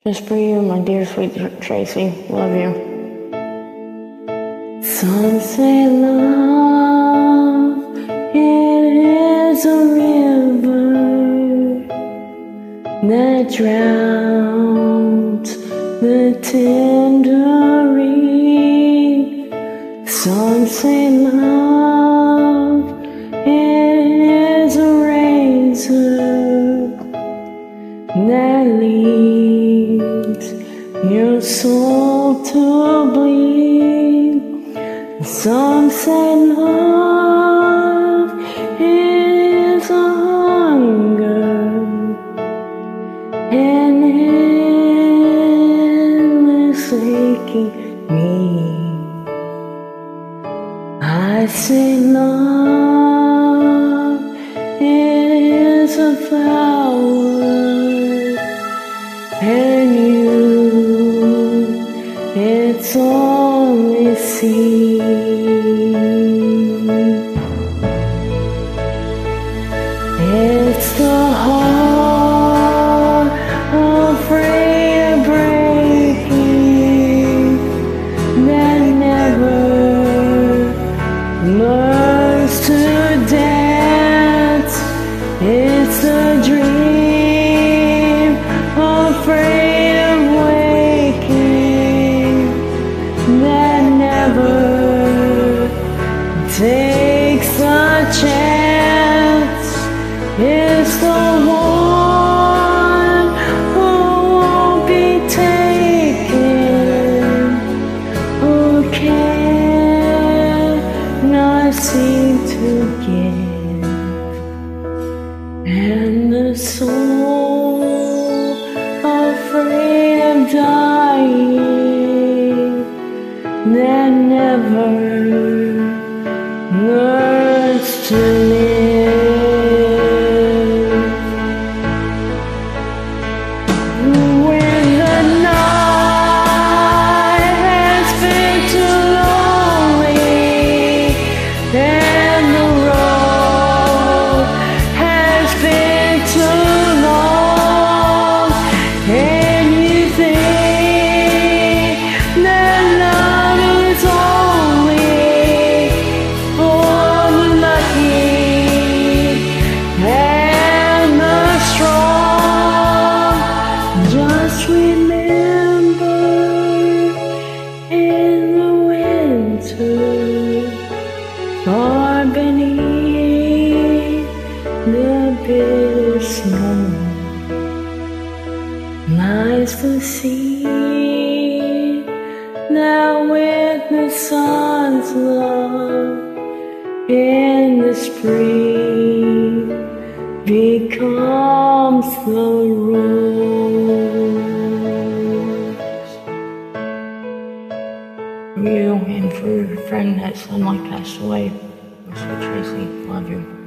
Just for you, my dear sweet Tracy. Love you. Some say love, it is a river that drowns the tender reed. Some say love, it is a razor that leads your soul to bleed. Some say love is a hunger, an endless aching need. I say love is a flower, and you, it's only seed. It's the heart afraid of breaking that never learns to dance. It's the dream afraid of waking that never takes a chance. It's the one who won't be taken, who cannot seem to give, and the soul afraid of dying that never learns to live. When the night has been too lonely and the road has been too long, and you think that love is only for the lucky and the strong, just remember in the winter, far beneath the bitter snow, lies the seed that with the sun's love in the spring becomes the rose. For you and for your friend that suddenly passed away, Sweet Tracy, love you.